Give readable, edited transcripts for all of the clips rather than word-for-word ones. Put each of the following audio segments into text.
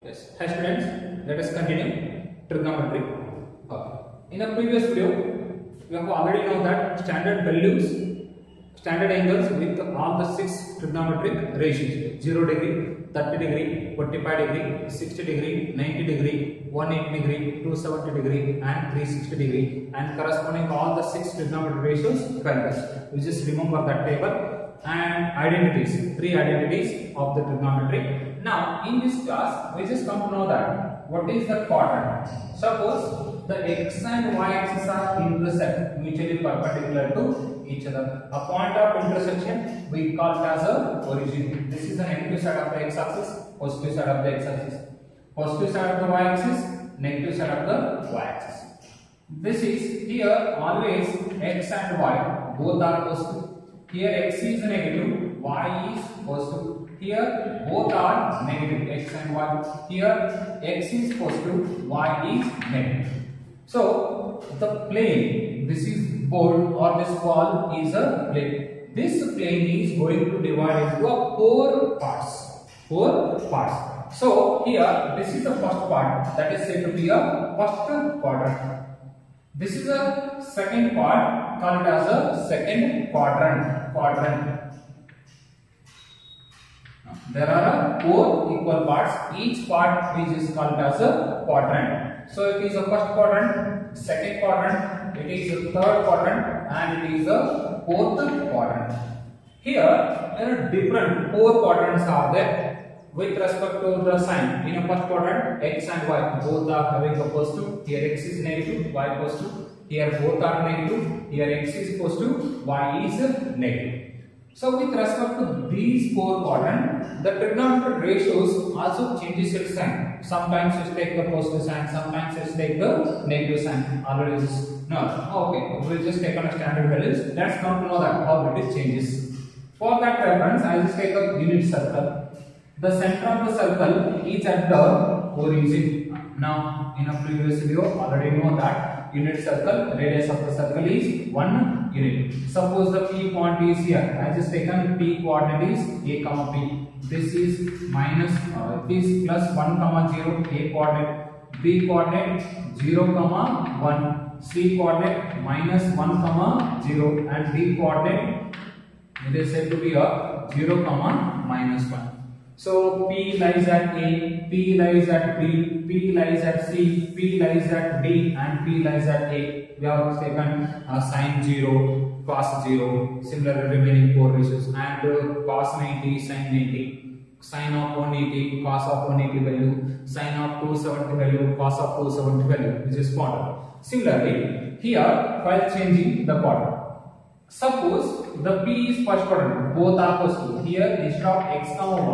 Yes. Hi students, let us continue trigonometry. In the previous video, we have already know that standard values, standard angles with all the 6 trigonometric ratios: 0 degree, 30 degree, 45 degree, 60 degree, 90 degree, 180 degree, 270 degree, and 360 degree, and corresponding all the 6 trigonometric ratios values. We just remember that table and identities, 3 identities of the trigonometry. Now in this class we just come to know that what is the quadrant. Suppose the x and y axes are intersect, mutually perpendicular to each other. A point of intersection we call it as a origin. This is the negative side of the x axis, positive side of the x axis, positive side of the y axis, negative side of the y axis. This is here always x and y both are positive. Here x is negative, y is positive. Here both are negative, x and y. Here x is positive, y is negative. So the plane, this is board or this wall is a plane. This plane is going to divide into a 4 parts. 4 parts. So here this is the first part, that is said to be a first quadrant. This is a second part, called as a second quadrant. There are 4 equal parts. Each part is called as a quadrant. So it is a first quadrant, second quadrant, it is a third quadrant, and it is a fourth quadrant. Here there are different 4 quadrants are there with respect to the sign. In a first quadrant, x and y both are having a positive. Here x is negative, y positive. Here both are negative. Here x is positive, y is negative. So with respect to these 4 quadrants, the trigonometric ratios also changes its sign. Sometimes you take the positive sign, sometimes you take the negative sign. Already no. Okay, we will just take on a standard values. Let's come to know that how it changes. For that reference, I will just take a unit circle. The center of the circle is at the origin. Now, in a previous video, already know that unit circle, radius of the circle is 1 unit. Suppose the P point is here. I just taken P coordinate is a comma P. This is minus, this plus 1 comma 0 A coordinate, B coordinate 0 comma 1, C coordinate minus 1 comma 0, and D coordinate it is said to be a 0 comma minus 1. So P lies at A, P lies at B, P lies at C, P lies at D, and P lies at A. We have taken sine 0, cos 0, similarly remaining 4 ratios, and cos 90, sine 90, sine of 180, cos of 180 value, sine of 270 value, cos of 270 value, which is quadrant. Similarly, here while changing the quadrant, suppose the P is first quadrant, both are positive. Here instead of x comma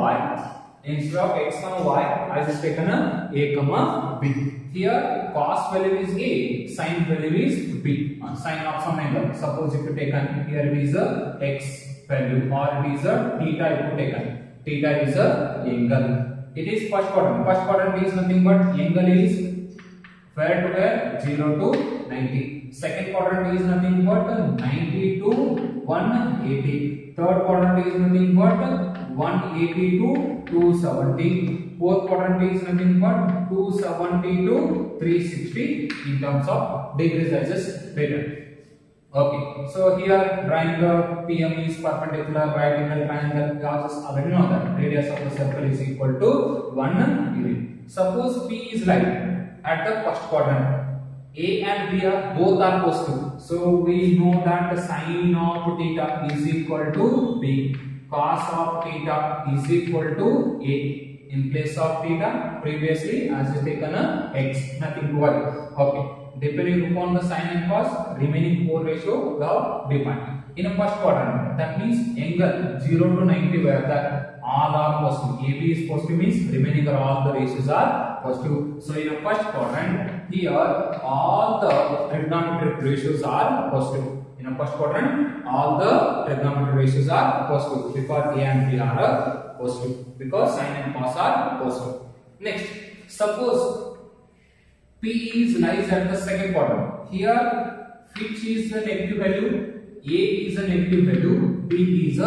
y, I just taken a comma b. Here cos value is a, sine value is b. Sine of some angle. Suppose if you taken here it is a x value, or it is a theta if you taken. Theta is a angle. It is first quadrant. First quadrant is nothing but angle is where to where 0 to 90. Second quadrant is nothing but 90 to 180. Third quadrant is nothing but 180 to 270. Fourth quadrant is nothing but 270 to 360 in terms of degrees. I just written. Okay, so here triangle PM is perpendicular, right angle triangle. We also already know that radius of the circle is equal to 1 unit. Suppose P is lying at the first quadrant. A and B are both are positive. So we know that the sine of theta is equal to B. Cos of theta is equal to A. In place of theta, previously as is taken a x, nothing to worry. Okay. Depending upon the sine and cos, remaining 4 ratio we have defined. In a first quadrant, that means angle 0 to 90 where that all are positive. AB is positive means remaining all the ratios are positive. So in a first quadrant, here all the trigonometric ratios are positive. In a first quadrant, all the trigonometric ratios are positive because A and B are positive, because sine and cos are positive. Next, suppose P lies at the second quadrant. Here which is the negative value? A is a negative value, B is a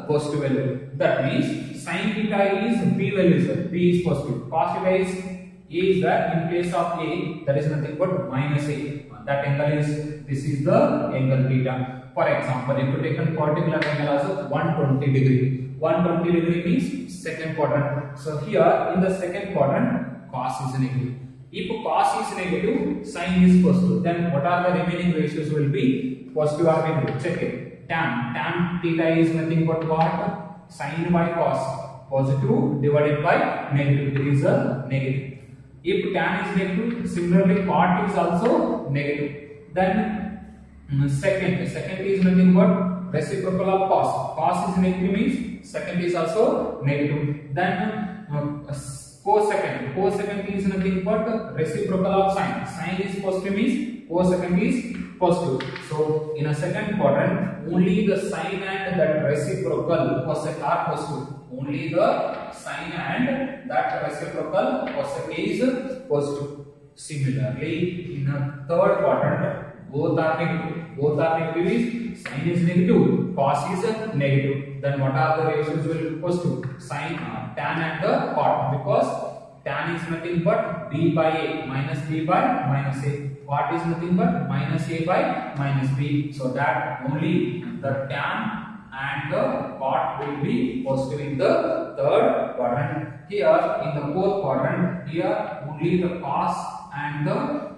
positive value. That means sin theta is p value, sir. P is positive. Cos theta is A is that in place of A, that is nothing but minus A. That angle is, this is the angle theta. For example, if you take a particular angle as 120 degree. 120 degree means second quadrant. So here in the second quadrant, cos is negative. If cos is negative, sin is positive. Then what are the remaining ratios will be positive or negative? Check it. Tan theta is nothing but what? Sin by cos. Positive divided by negative. There is a negative. If tan is negative, similarly cot is also negative. Then second is nothing but reciprocal of cos. Cos is negative means second is also negative. Then cosecant is nothing but reciprocal of sine. Sine is positive means cosecant is positive. So in a second quadrant, only the sine and that reciprocal cosec are positive. Only the sine and that reciprocal cosec is positive. Similarly, in a third quadrant, both are negative. Both are negative means sine is negative, cos is negative. Then what are the ratios will be positive? Sine, tan and the cot, because tan is nothing but b by a minus b by minus a. Cot is nothing but minus a by minus b. So that only the tan and the cot will be positive in the third quadrant. Here in the fourth quadrant, here only the cos and the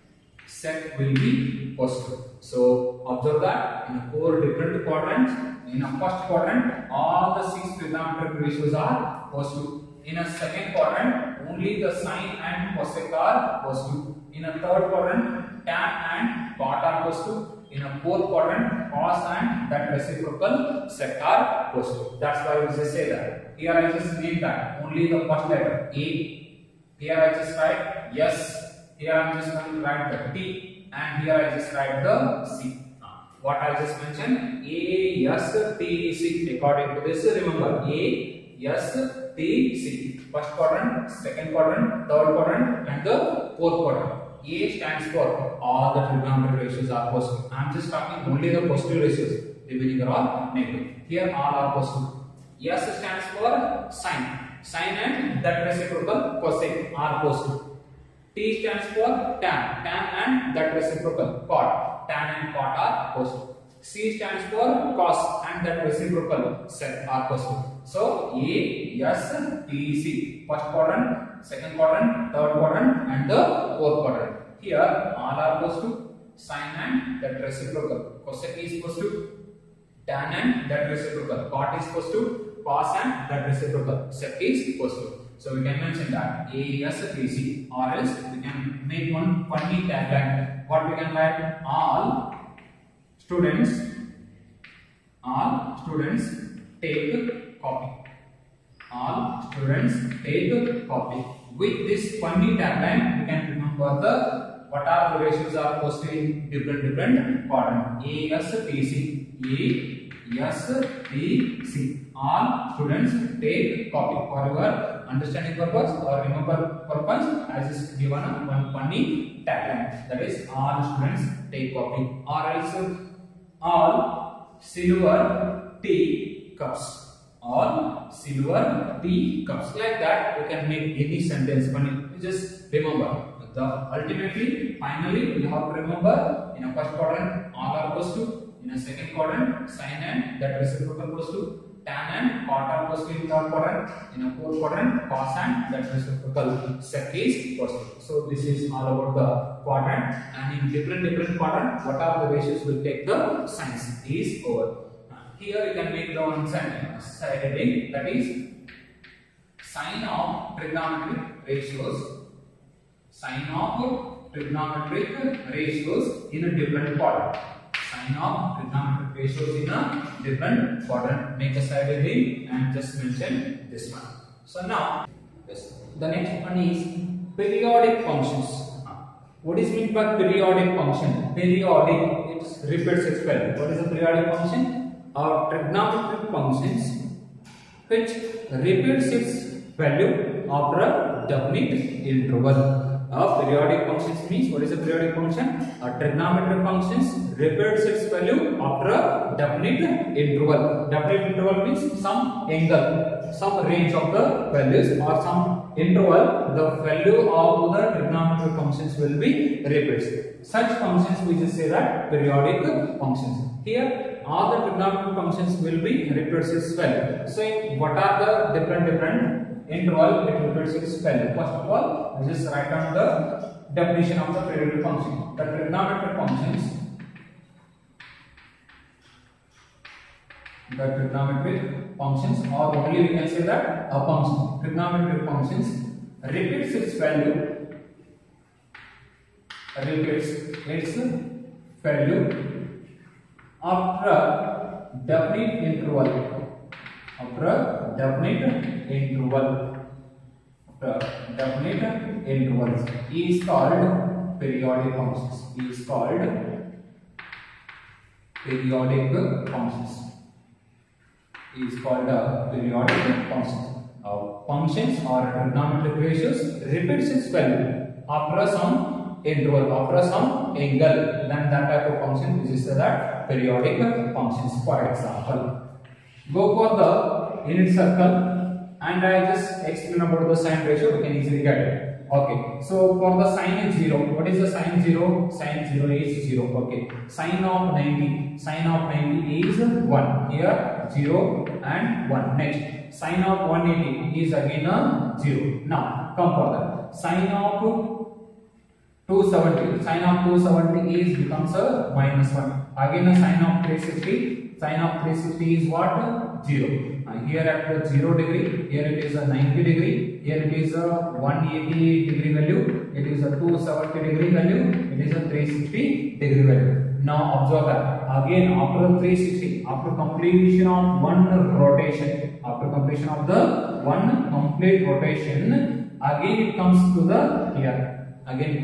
sec will be positive. So observe that in 4 different quadrants. In a first quadrant, all the 6 trigonometric ratios are positive. In a second quadrant, only the sine and cosec are positive. In a third quadrant, tan and cot are positive. In a fourth quadrant, cos and that reciprocal sec are positive. That's why we just say that. Here I just name that only the first letter A. Here I just write S. Here I am just going to write the T, and here I just write the C. What I just mentioned, A, S, T, C. According to this, remember A, S, T, C. First quadrant, second quadrant, third quadrant, and the fourth quadrant. A stands for all the trigonometric ratios are positive. I am just talking only the positive ratios. Remaining are all negative. Here all are positive. S stands for sine. Sine and that reciprocal cosec are positive. T stands for tan. Tan and that reciprocal cot. Tan and cot are positive. C stands for cos and that reciprocal sec are positive. So A, S, T, C. First quadrant, second quadrant, third quadrant, and the fourth quadrant. Here all are positive. Sine and that reciprocal cosec is positive. Tan and that reciprocal cot is positive. Cos and that reciprocal sec is positive. So we can mention that A, S, T, C, or else we can make one funny tagline. What we can write? All students take copy. All students take copy. With this funny tagline, we can remember the what are the ratios are positive in different quadrant. A, S, T, C. A, S, T, C. All students take copy. For your understanding purpose or remember purpose, I just given one funny tagline. That is, all students take copy. Or else, all silver tea cups. All silver tea cups. Like that, we can make any sentence funny. Just remember. Ultimately, finally, we have to remember in a first quadrant, all are positive. In a second quadrant, sine and that reciprocal positive. Tan and cot are positive in third quadrant. In a fourth quadrant, cos and that reciprocal sec is positive. So this is all about the quadrant. And in different quadrant, what are the ratios will take the signs is over. Here you can make the one sentence heading, that is sine of trigonometric ratios. Sine of trigonometric ratios in a different quadrant. Sine of trigonometric ratios in a different quadrant. Make a side heading and just mention this one. So now, the next one is periodic functions. What is meant by periodic function? Periodic, it repeats its value. What is a periodic function? Are trigonometric functions which repeats its value after a definite interval. periodic functions means, what is a periodic function? A trigonometric functions repeats its value after a definite interval. Definite interval means some angle, some range of the values or some interval, the value of the trigonometric functions will be repeats. Such functions we just say that periodic functions. Here all the trigonometric functions will be repeats its value. So what are the different interval it repeats its value? First of all, we just write down the definition of the periodic function. The trigonometric functions, or only we can say that a function. Trigonometric functions repeats its value after a definite interval. Is called periodic functions. Functions or trigonometric ratios repeats its value after some interval, after some angle, then that type of function which is that periodic functions. For example, go for the unit circle and I just explain about the sine ratio, we can easily get it. Okay, so for the sine is 0. What is the sine 0? Sine 0 is 0. Okay, sine of 90 is 1. Here 0 and 1. Next, sine of 180 is again a 0. Now come for that. Sine of 270 is becomes a -1. Again a sine of 360 is what? 0. Here at the 0 degree, here it is a 90 degree, here it is a 180 degree value, it is a 270 degree value, it is a 360 degree value. Now observe that again after 360, after completion of one rotation, after completion of the one complete rotation, again it comes to the here,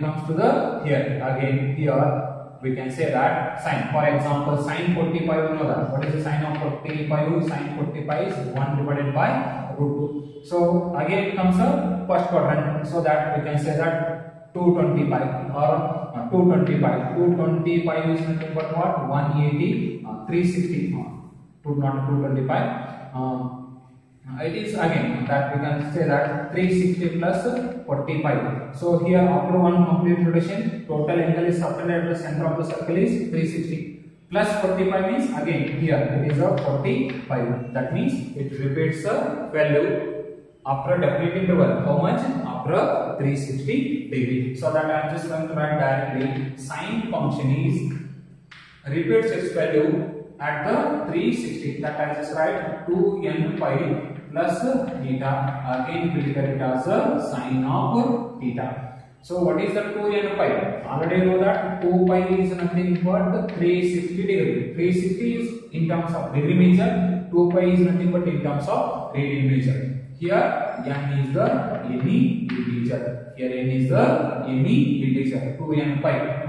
here we can say that sine. For example, sine 45, you know that. What is the sine of 45? Sine 45 is 1 divided by root 2. So again it comes a first quadrant. So that we can say that 225 or 225. 225 is nothing but what? 180, 360. Not 225. It is again that we can say that 360 plus 45. So here after one complete rotation, total angle is subtended at the center of the circle is 360 plus 45 means again here it is a 45. That means it repeats the value after a definite interval. How much? After 360 degree. So that I am just going to write directly. Sine function is repeats its value at the 360. That I just write 2n pi plus theta. Again we will get it as a sine of theta. So what is the 2n pi? Already know that 2 pi is nothing but 360 degree. 360 is in terms of degree measure. 2 pi is nothing but in terms of radian measure. Here n is the any integer. Here n is the any integer. 2n pi.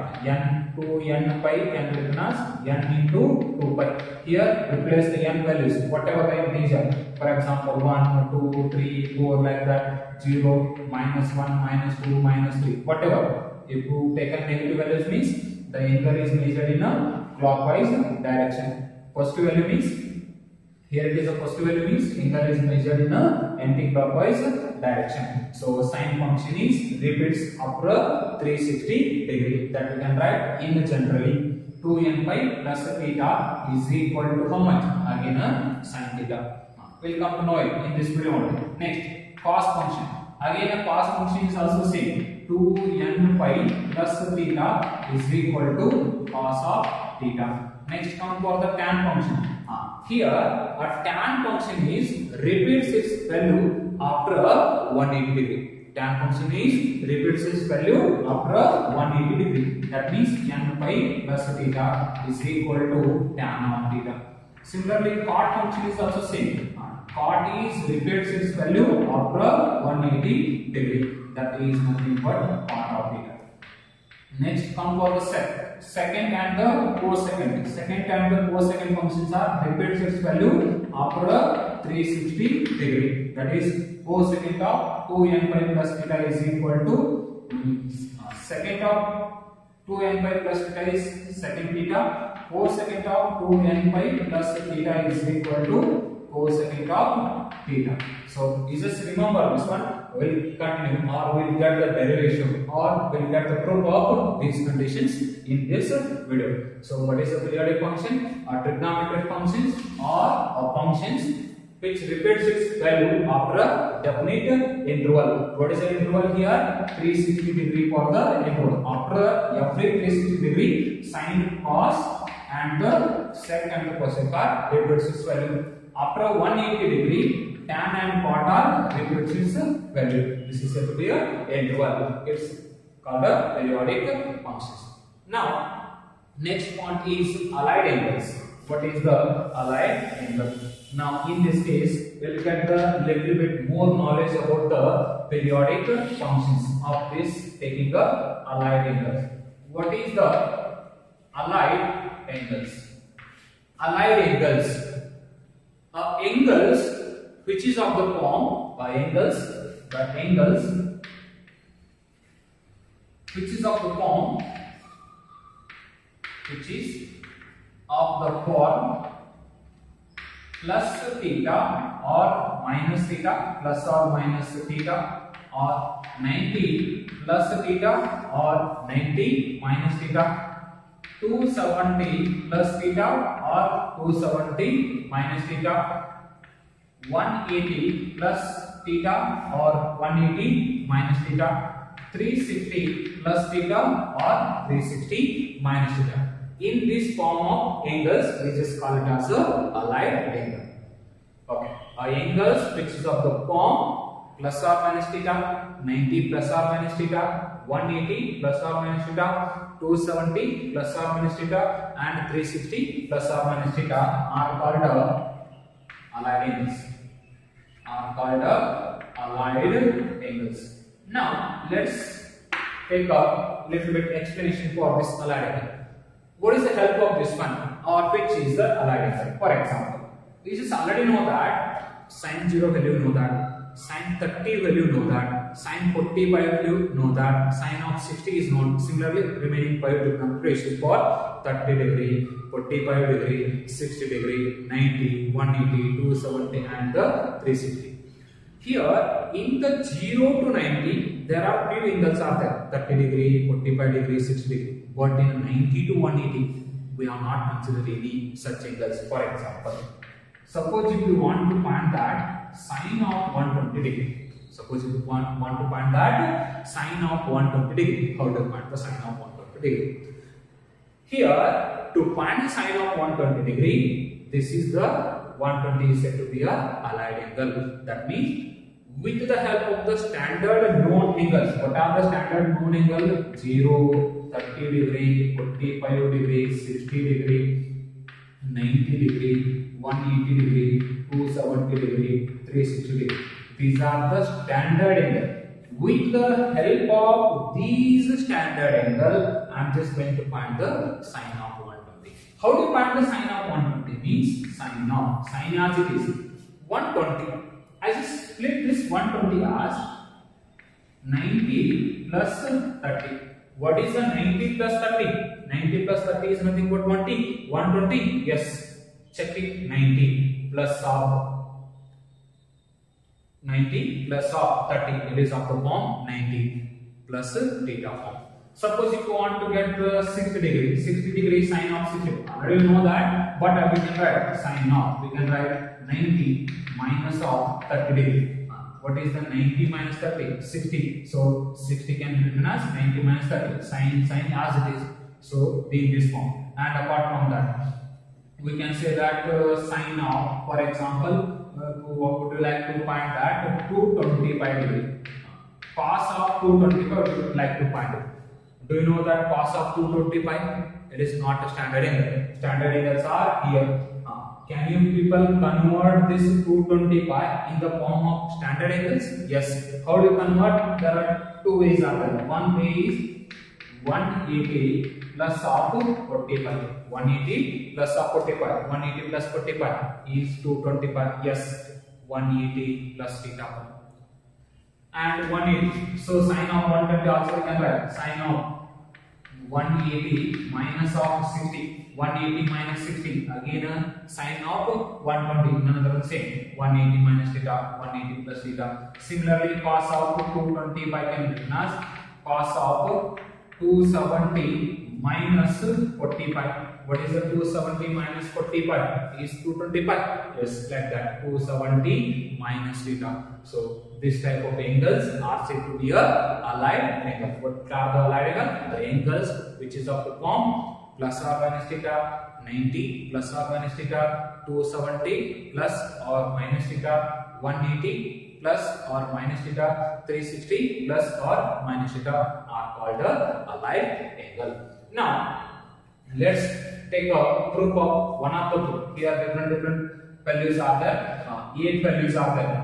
2n pi can be written as n into 2 pi. Here replace the n values, whatever the integer. For example, 1, 2, 3, 4 like that. 0, -1, -2, -3, whatever. If you take a negative values means the angle is measured in a clockwise direction. Positive value means here it is a positive value means angle is measured in a anti-clockwise direction. So sine function is repeats after 360 degree. That we can write in generally 2n pi plus theta is equal to how much? Again a sine theta. We'll come to know it in this video only. Next, cos function. Again a cos function is also same. 2n pi plus theta is equal to cos of theta. Next come for the tan function. Here a tan function is repeats its value after a 180 degree. Tan function is repeats its value after a 180 degree. That means n pi plus theta is equal to tan of theta. Similarly, cot function is also same. Cot is repeats its value after a 180 degree. That is nothing but cot of theta. Next come for the second and the cosecant. Second and the cosecant functions are repeats its value after a 360 degree. That is cosecant of 2n pi plus theta is equal to secant of 2n pi plus theta is secant theta. Cosecant of 2n pi plus theta is equal to cosecant of theta. So you just remember this one. We'll continue or we'll get the derivation or we'll get the proof of these conditions in this video. So what is a periodic function? A trigonometric functions or functions which repeats its value after a definite interval. What is the interval here? 360 degree for the interval. After every 360 degree, sin, cos and the sec and the cosec are repeats its value. After 180 degree, tan and cot are repeats its value. This is said to be a interval. It's called a periodic functions. Now, next point is allied angles. What is the allied angle? Now, in this case, we'll get the little bit more knowledge about the periodic functions of this taking the allied angles. What is the allied angles? Allied angles. Angles which is of the form by angles, the angles which is of the form, which is of the form plus theta or minus theta, plus or minus theta, or 90 plus theta or 90 minus theta, 270 plus theta or 270 minus theta, 180 plus theta or 180 minus theta, 360 plus theta or 360 minus theta. In this form of angles, we just call it as a allied angle. Okay, angles which is of the form plus or minus theta, 90 plus or minus theta, 180 plus or minus theta, 270 plus or minus theta, and 360 plus or minus theta are called allied angles. Now let's take a little bit explanation for this allied angle. What is the help of this one, or which is the allied angle? For example, we just already know that sin 0 value know that, sin 30 value know that, sin 40 value know that, sin of 60 is known. Similarly, remaining 5 different ratios for 30 degree, 45 degree, 60 degree, 90, 180, 270 and the 360. Here in the 0 to 90 there are few angles are there, 30 degree, 45 degree, 60 degree. But in 90 to 180 we are not considered any such angles. For example, suppose if you want to find that sine of 120 degree. Suppose if you want to find that sine of 120 degree, how to find the sine of 120 degree? Here, to find the sine of 120 degree, this is the 120 is said to be a allied angle. That means with the help of the standard known angles. What are the standard known angles? 0, 30 degree, 45 degree, 60 degree, 90 degree, 180 degree, 270 degree, 360 degree. These are the standard angles. With the help of these standard angles, I am just going to find the sine of 120. How do you find the sine of 120? Means sine as it is 120. I just split this 120 as 90 plus 30. What is the 90 plus 30? 90 plus 30 is nothing but 20. 120? Yes. Check it. 90 plus of 90 plus of 30. It is of the form 90 plus theta form. Suppose if you want to get the 60 degree sine of 60. I already know that, but we can write sine of. We can write 90 minus of 30 degree. What is the 90 minus 30? 60. So 60 can be written as 90 minus 30. Sine as it is. So be in this form. And apart from that, we can say that sine of, for example, what would you like to find that? 225 degree. Cos of 225 you would like to find it. Do you know that cos of 225? It is not a standard angle. Standard angles are here. Can you people convert this 225 in the form of standard angles? Yes. How do you convert? There are two ways are there. One way is 180 plus of 45. 180 plus of 45. 180 plus 45 is 225. Yes. 180 plus theta. and 180. So sine of 120 also we can write sine of 180 minus of 60. 180 minus 60. Again sine of 120. Another same. 180 minus theta. 180 plus theta. Similarly, cos of 220 by can written as cos of 270 minus 45. What is the 270 minus 45? Is 225. Yes, like that. 270 minus theta. So this type of angles are said to be a allied angle. What are the allied angle? The angles which is of the form plus or minus theta 90 plus or minus theta 270 plus or minus theta 180 plus or minus theta 360 plus or minus theta are called a allied angle. Now let's take a proof of one of the two. Here different values are there. 8 values are there.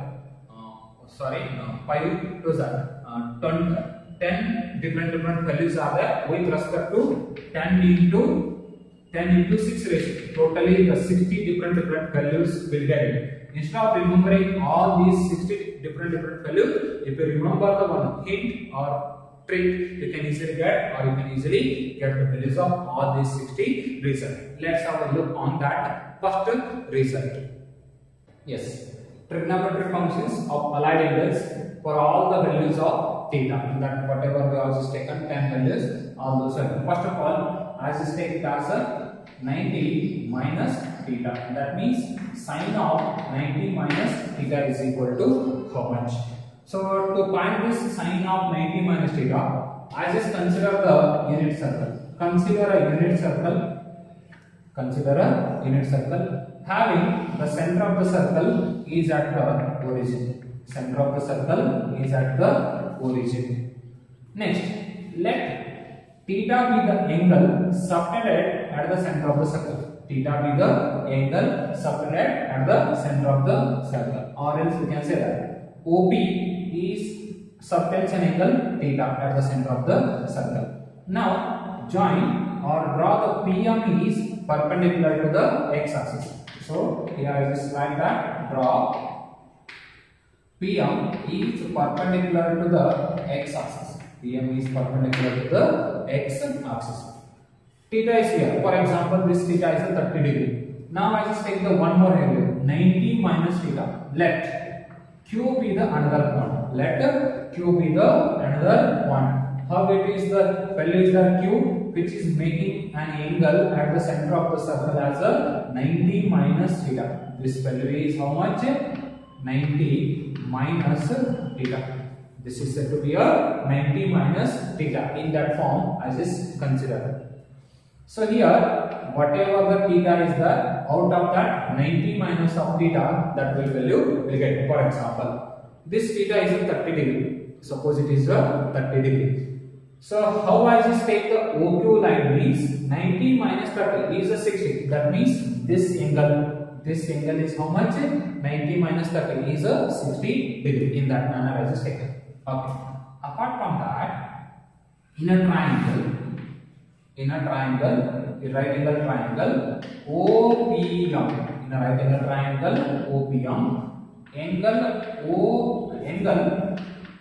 5 to 10 different values are there with respect to 10 into 6 ratio. Totally the 60 different values will get it. Instead of remembering all these 60 different values, if you remember the one hint or trick, you can easily get, or you can easily get the values of all these 60 result. Let's have a look on that first result. Yes, trigonometric functions of allied angles for all the values of theta. In that whatever we have just taken 10 values, all those values. First of all, I just take it as a 90 minus theta. That means sine of 90 minus theta is equal to how much? So to find this sine of 90 minus theta, I just consider the unit circle. Consider a unit circle having the center of the circle is at the origin. Center of the circle is at the origin. Next, let theta be the angle subtended at the center of the circle. Theta be the angle subtended at the center of the circle. Or else we can say that OP is subtends an angle theta at the center of the circle. Now join or draw the PM is perpendicular to the x-axis. So here I just write that draw PM is perpendicular to the x-axis. PM is perpendicular to the x-axis. Theta is here. For example, this theta is a 30 degree. Now I just take the one more value 90 minus theta. Let Q be the another point. Let Q be the another point. How it is the value is the Q which is making an angle at the center of the circle as a 90 minus theta. This value is how much? 90 minus theta. This is said to be a 90 minus theta. In that form, I just consider. So here, whatever the theta is there, out of that 90 minus of theta, that value will get. For example, this theta is a 30 degree. Suppose it is a 30 degree. So how I just take the OQ line means 90 minus 30 is a 60. That means this angle is how much? 90 minus 30 is a 60 degree. In that manner I just take it. Okay. Apart from that, in a triangle, a right angle triangle OPM, in a right angle triangle OPM, angle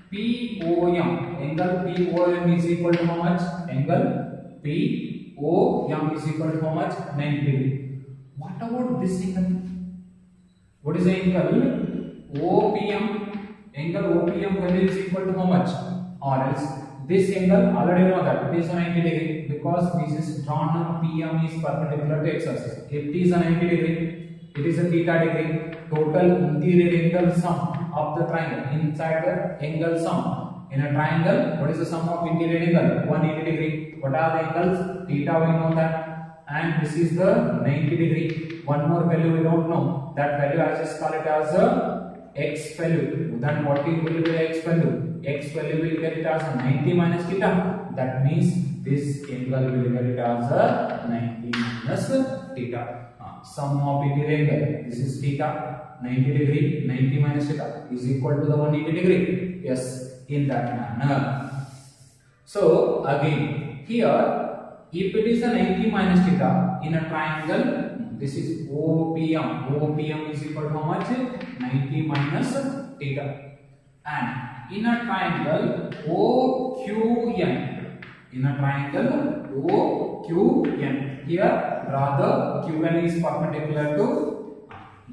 POM is equal to how much? Angle POM is equal to how much? 90 degree. What about this angle? What is the angle? OPM. Angle OPM value is equal to how much? Or else this angle already know that it is a 90 degree because this is drawn on PM is perpendicular to x-axis. If it is a 90 degree, it is a theta degree. Total interior angle sum of the triangle inside the angle sum in a triangle. What is the sum of interior angle? 180 degree. What are the angles? Theta we know that, and this is the 90 degree. One more value we don't know. That value I just call it as a x value. Then what will be the x value? X value will get it as 90 minus theta. That means this angle will get it as a 90 minus theta. Sum of interior angle. This is theta. 90 degree, 90 minus theta is equal to the 180 degree. Yes, in that manner. So again, here, if it is a 90 minus theta in a triangle, this is OPM. OPM is equal to how much? 90 minus theta. And in a triangle OQN, in a triangle OQN, here draw the QN is perpendicular to,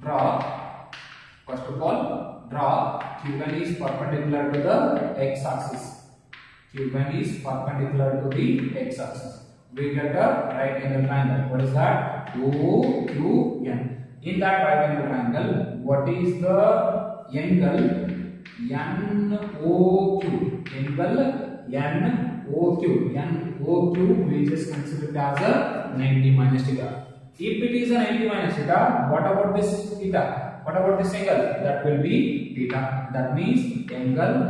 first of all draw QN is perpendicular to the x-axis, QN is perpendicular to the x-axis. We get a right angle triangle. What is that? OQN. In that right angle triangle, what is the angle? NOQ. Angle NOQ. NOQ, which is considered as a 90 minus theta. If it is a 90 minus theta, what about this theta? What about this angle? That will be theta. That means angle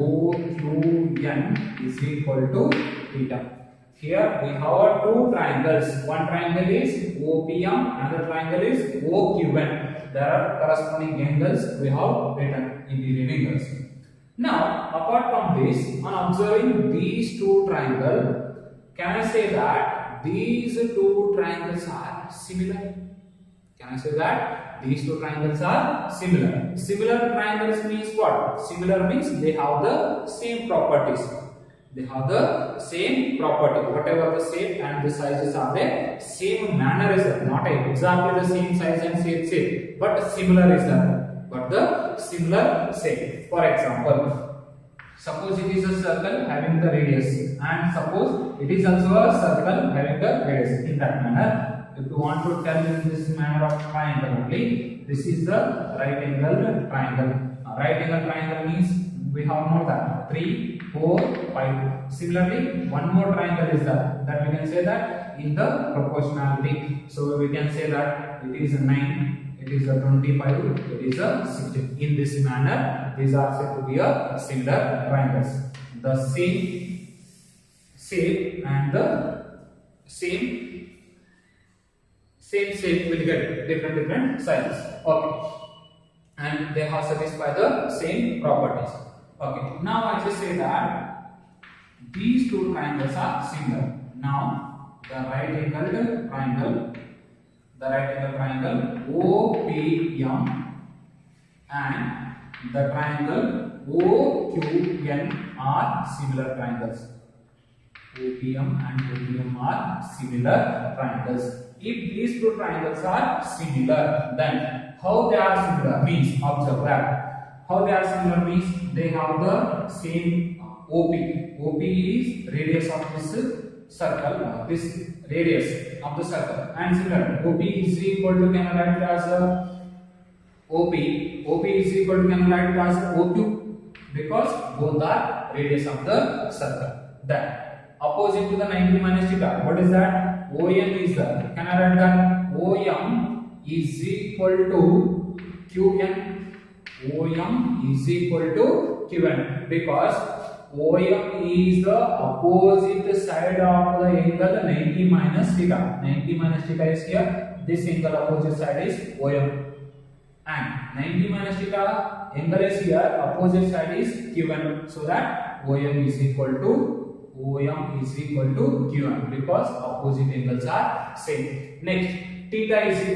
OQN is equal to theta. Here we have two triangles. One triangle is OPM, another triangle is OQN. There are corresponding angles we have written in the reading angles. Now, apart from this, on observing these two triangles, can I say that these two triangles are similar? Can I say that these two triangles are similar? Similar triangles means what? Similar means they have the same properties. They have the same property. Whatever the shape and the sizes are there, same manner is there. Not exactly the same size and same shape, but similar is there. But the similar shape. For example, suppose it is a circle having the radius, and suppose it is also a circle having the radius. In that manner, if you want to tell in this manner of triangle only, this is the right angle triangle. Right angle triangle means we have more than 3, 4, 5. Similarly, one more triangle is there. That we can say that in the proportionality. So we can say that it is a 9, it is a 25, it is a 16. In this manner, these are said to be a similar triangles. The same shape and the same shape will get different sizes. Okay, and they have satisfy the same properties. Okay, now I just say that these two triangles are similar. Now the right angle triangle OPM and the triangle OQN are similar triangles. OPM and OQN are similar triangles. If these two triangles are similar, then how they are similar means, observe that. How they are similar means they have the same OP. OP is radius of this circle, this radius of the circle, and similar OP is equal to, can I write it as OP is equal to, can I write it as OQ, because both are radius of the circle. Then opposite to the 90 minus theta, what is that? OM is there. Can I write that? OM is equal to QN. OM is equal to QN, because OM is the opposite side of the angle 90 minus theta. 90 minus theta is here. This angle opposite side is OM. And 90 minus theta angle is here. Opposite side is QN. So that OM is equal to QN, because opposite angles are same. Next, theta is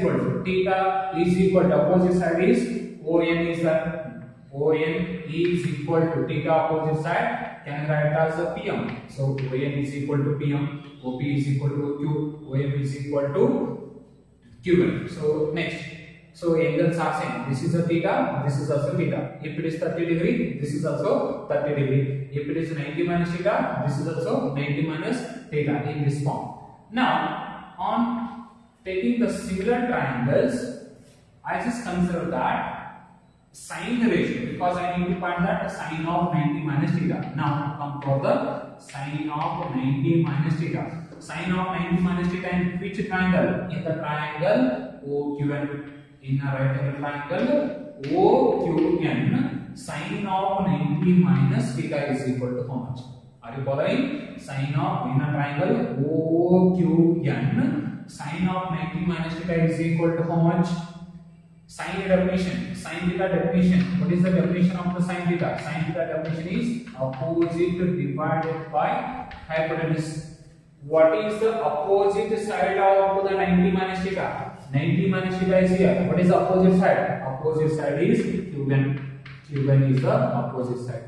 equal to opposite side is ON is that. ON is equal to theta opposite side, can write as a PM. So ON is equal to PM, OP is equal to Q, OM is equal to QN. So next, so angles are same. This is a theta, this is also theta. If it is 30 degree, this is also 30 degree. If it is 90 minus theta, this is also 90 minus theta in this form. Now, on taking the similar triangles, I just consider that sine ratio, because I need to find that sine of 90 minus theta. Now come for the sine of 90 minus theta. Sine of 90 minus theta in which triangle? In the triangle OQN. In a right angle triangle OQN, sine of 90 minus theta is equal to how much? Are you following? Sine of, in a triangle OQN, sine of 90 minus theta is equal to how much? Sine definition, sine theta definition. What is the definition of the sine theta? Sine theta definition is opposite divided by hypotenuse. What is the opposite side of the 90 minus theta? 90 minus theta is here. What is the opposite side? Opposite side is Qn. Qn is the opposite side.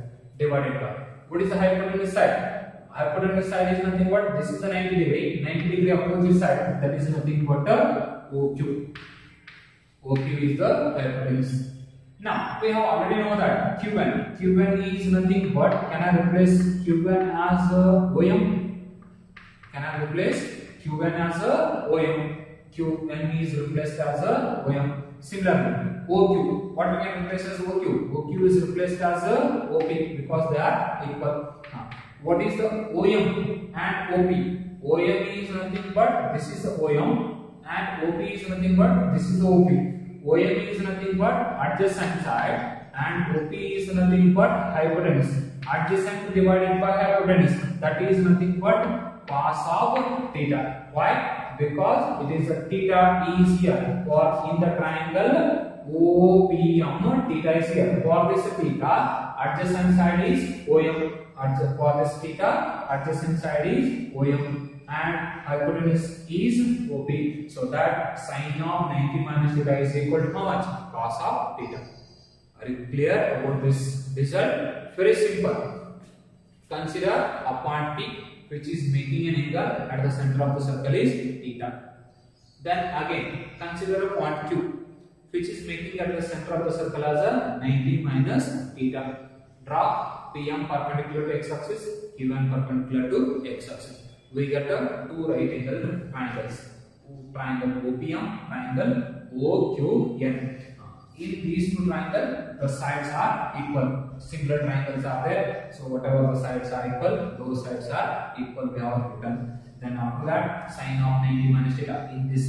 divided by. What is the hypotenuse side? Hypotenuse side is nothing but this is the 90 degree. 90 degree opposite side, that is nothing but OQ. OQ is the hypotenuse. Now we have already know that Q1. Q1 is nothing but, can I replace Q1 as OM? Can I replace Q1 as OM? Qn is replaced as OM. Similarly, OQ. What we can replace as OQ? OQ is replaced as OP because they are equal. What is the OM and OP? OM is nothing but this is the OM and OP is nothing but this is the OP. OM is nothing but adjacent side and OP is nothing but hypotenuse. Adjacent divided by hypotenuse, that is nothing but cos of theta. Why? Because it is a theta is here, or in the triangle OPM theta is here. For this theta, adjacent side is OM. For this theta, adjacent side is OM and hypotenuse is OP. So that sine of 90 minus theta is equal to how much? Cos of theta. Are you clear about this result? Very simple. Consider a point P which is making an angle at the center of the circle is theta. Then again consider a point Q which is making at the center of the circle as a 90 minus theta. Draw PM perpendicular to x-axis, Q1 perpendicular to x-axis. We get two right angle triangles. Triangle OPM, triangle OQN. In these two triangles, the sides are equal. Similar triangles are there. So whatever the sides are equal, those sides are equal. We have written. Then after that, sine of 90 minus theta. In this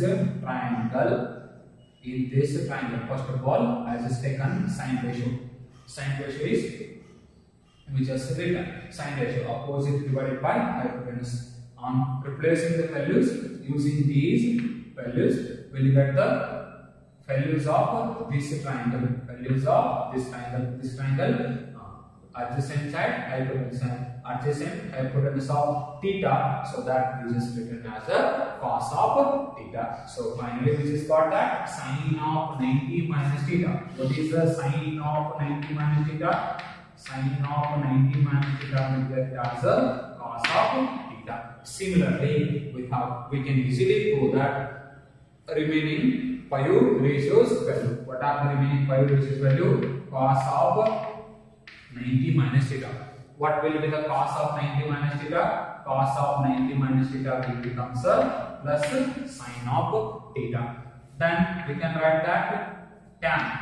triangle, first of all, I just taken sine ratio. Sine ratio is, we just written sine ratio opposite divided by hypotenuse. On replacing the values using these values, we will get the values of this triangle. Values of this triangle. Adjacent side hypotenuse, adjacent hypotenuse of theta. So that we just written as a cos of theta. So finally we just got that sine of 90 minus theta. What is the sine of 90 minus theta? Sine of 90 minus theta we get as a cos of theta. Similarly, we can easily prove that remaining pi ratios value. What are the remaining pi ratios value? Cos of 90 minus theta. What will be the cos of 90 minus theta? Cos of 90 minus theta will become plus sine of theta. Then we can write that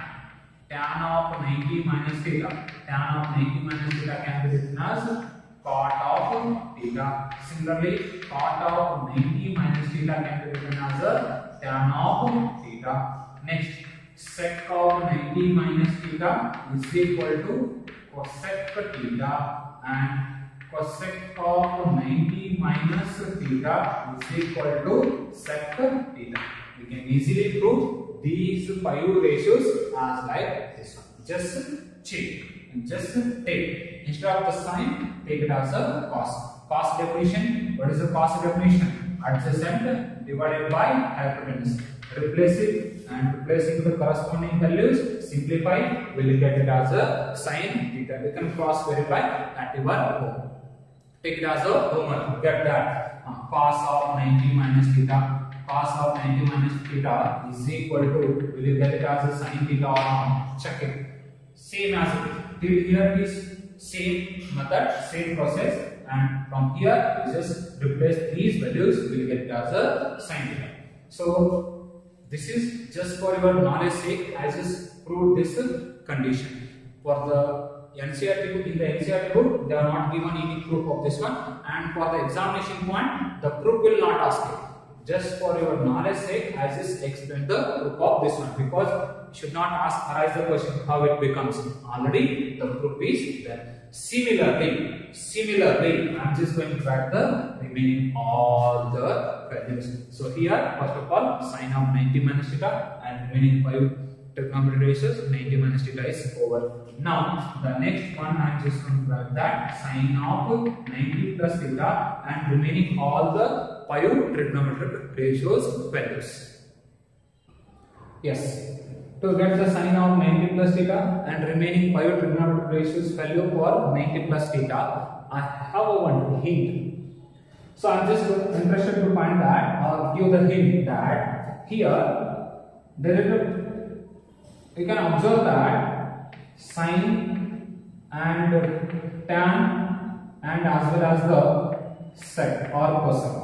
tan of 90 minus theta. Tan of 90 minus theta can be written as cot of theta. Similarly, cot of 90 minus theta can be written as a tan of theta. Next, sec of 90 minus theta is equal to cosec theta, and cosec of 90 minus theta is equal to sec theta. We can easily prove these pi ratios as like this one. Just check and just take. Instead of the sine, take it as a cos. Cos definition. What is the cos definition? Adjacent divided by hypotenuse. Replace it and replacing the corresponding values, simplify, we will get it as a sine theta. We can cross verify at your home. Take it as a homework. Get that cos of 90 minus theta. Cos of 90 minus theta is equal to, will you get it as a sine theta or not? Check it. Same as it. Till here is same method, same process, and from here we just replace these values, we will get it as a sine theta. So this is just for your knowledge sake. I just proved this condition. For the NCERT book, in the NCERT book, they are not given any proof of this one, and for the examination point, the proof will not ask it. Just for your knowledge sake, I just explain the proof of this one, because you should not arise the question how it becomes. Already the proof is there. Similarly, I am just going to write the remaining all the values. So here, first of all, sine of 90 minus theta and remaining 5 trigonometric ratios, 90 minus theta is over. Now, the next one I am just going to write that sine of 90 plus theta and remaining all the 5 trigonometric ratios values. Yes. to get the sine of 90 plus theta and remaining 5 trigonometric ratios value for 90 plus theta, I have a one hint. So I am just interested to find that or give the hint that here there is a, you can observe that sine and tan and as well as the sec or cosec.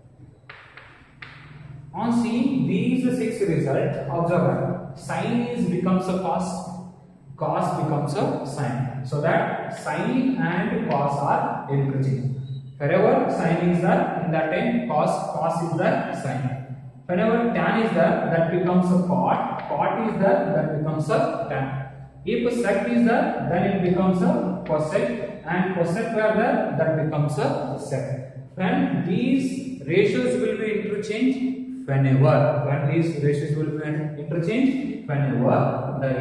On seeing these 6 results, observe sine is becomes a cos becomes a sine. So that sine and cos are interchanged. Wherever sine is there, in that time cos is there, sine. Whenever tan is there, that becomes a cot is there, that becomes a tan. If sec is there, then it becomes a cosec, and cosec were there, that becomes a sec. When these ratios will be interchanged, whenever the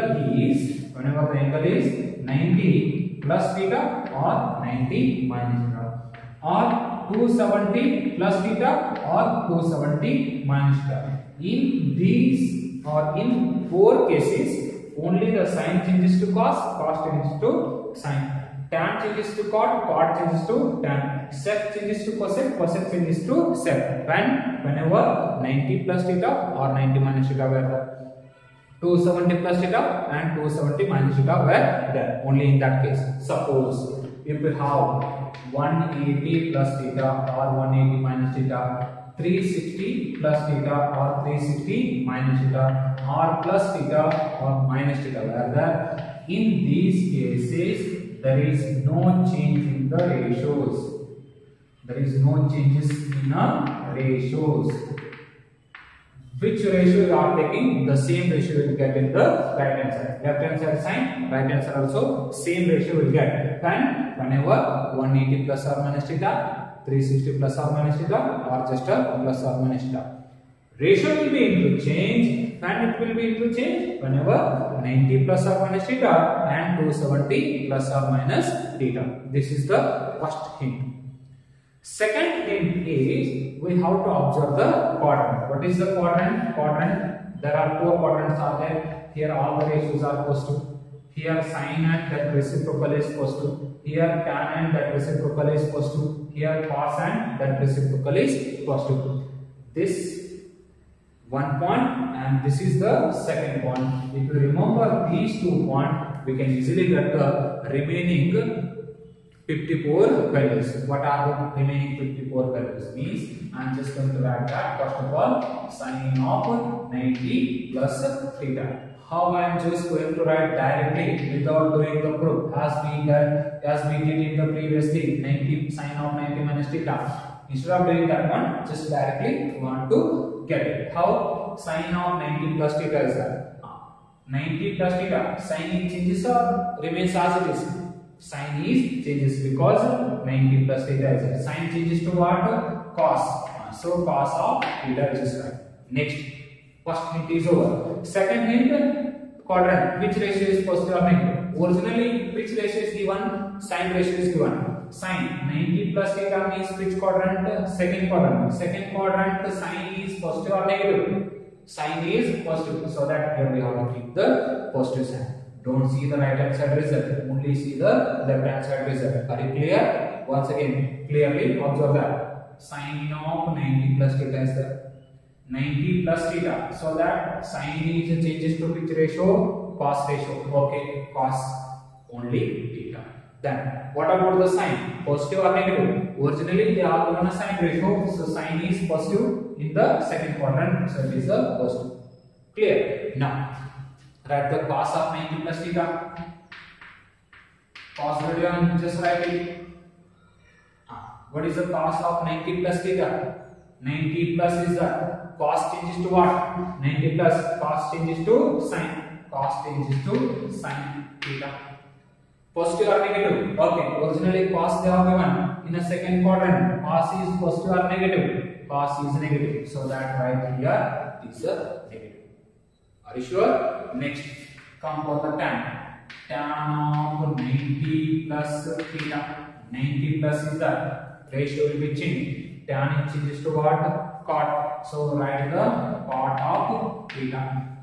angle is 90 plus theta or 90 minus theta, or 270 plus theta or 270 minus theta. In these or in 4 cases, only the sine changes to cos changes to sine. Tan changes to cot changes to tan, sec changes to cosec changes to sec. Whenever 90 plus theta or 90 minus theta were there, 270 plus theta and 270 minus theta were there. Only in that case. Suppose if we have 180 plus theta or 180 minus theta, 360 plus theta or 360 minus theta, or plus theta or minus theta were there. In these cases, there is no change in the ratios. There is no changes in the ratios. Which ratio you are taking? The same ratio you will get in the right hand side. Left hand side sine, right hand side also same ratio will get. And whenever 180 plus or minus theta, 360 plus or minus theta, or just a plus or minus theta, ratio will be interchanged, and it will be interchanged whenever 90 plus or minus theta and 270 plus or minus theta. This is the first hint. Second hint is we have to observe the quadrant. What is the quadrant? There are 4 quadrants are there. Here all the ratios are positive. Here sine and that reciprocal is positive. Here tan and that reciprocal is positive. Here cos and that reciprocal is positive. This one point and this is the second point. If you remember these 2 points, we can easily get the remaining 54 values. What are the remaining 54 values? Means I am just going to write that. First of all, sine of 90 plus theta. How I am just going to write directly without doing the proof as we did in the previous thing, 90 sine of 90 minus theta. Instead of doing that one, just directly we want to get it. How? Sine of 90 plus theta is that? 90 plus theta. Sine changes or remains as it is? Sine is changes because 90 plus theta is there. Sine changes to what? Cos. So cos of theta is right. Next, first hint is over. Second hint, quadrant. Which ratio is positive or negative? Originally, which ratio is given? Sine ratio is given. Sine 90 plus theta means which quadrant? Second quadrant. Second quadrant, sine is positive or negative? Sine is positive. So that here we have to keep the positive sign. Don't see the right hand side result, only see the left hand side result. Are you clear? Once again, clearly observe that sine of 90 plus theta is there. 90 plus theta. So that sine is changes to which ratio? Cos ratio. Okay, cos only theta. Then what about the sine? Positive or negative? Originally they are given a sine ratio. So sine is positive in the second quadrant. So it is a positive. Clear? Now write the cos of 90 plus theta. Cos value I am just writing. What is the cos of 90 plus theta? 90 plus is the cos changes to what? 90 plus cos changes to sine. Cos changes to sine theta. Positive or negative? Okay, originally cos they are given in a second quadrant. Cos is positive or negative? Cos is negative. So that right here is a negative. Are you sure? Next, come for the tan. Tan of 90 plus theta. 90 plus is the ratio will be changed. Tan changes to what? Cot. So write the cot of theta.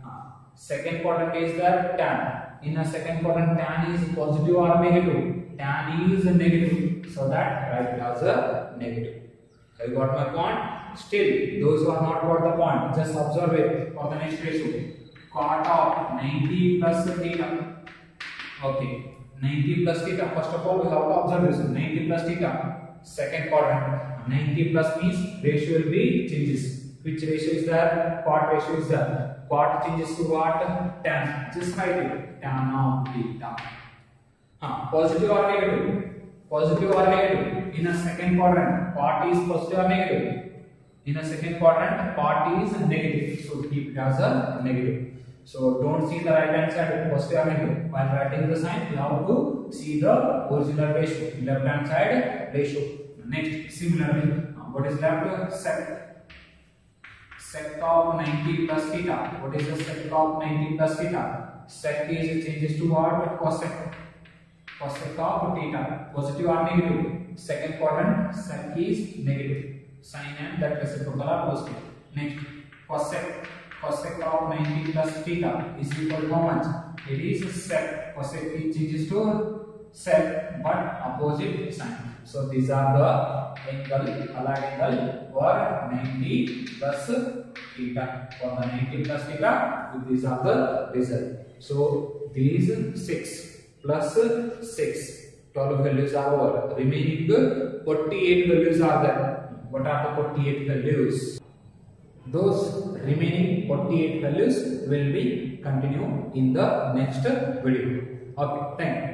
Second quadrant is the tan. In a second quadrant, tan is positive or negative? Tan is negative. So that write it as a negative. Have you got my point? Still, those who are not got the point, just observe it for the next ratio. Cot of 90 plus theta. Okay, 90 plus theta. First of all, we have to observe this. 90 plus theta. Second quadrant. 90 plus means ratio will be changes. Which ratio is there? Cot ratio is there. Cot changes to what? Tan. Just write it. Tan of theta. Positive or negative? Positive or negative? In a second quadrant, cot is positive or negative? In a second quadrant, cot is negative. So keep it as a negative. So don't see the right hand side positive or negative. While writing the sign, you have to see the original ratio. Left hand side ratio. Next, similarly, what is left? Sec. Sec of 90 plus theta. What is the sec of 90 plus theta? Sec is changes to what? Cosec. Cosec of theta. Positive or negative? Second quadrant, sec is negative. Sign and that reciprocal are positive. Next, cosec. Cosec of 90 plus theta is equal to how much? It is sec. Cosec changes to sec but opposite sign. So these are the angle, allied angle for 90 plus theta. For the 90 plus theta, these are the result. So these 6 plus 6, 12 values are over. Remaining 48 values are there. What are the 48 values? Those remaining 48 values will be continued in the next video. Okay, thank you.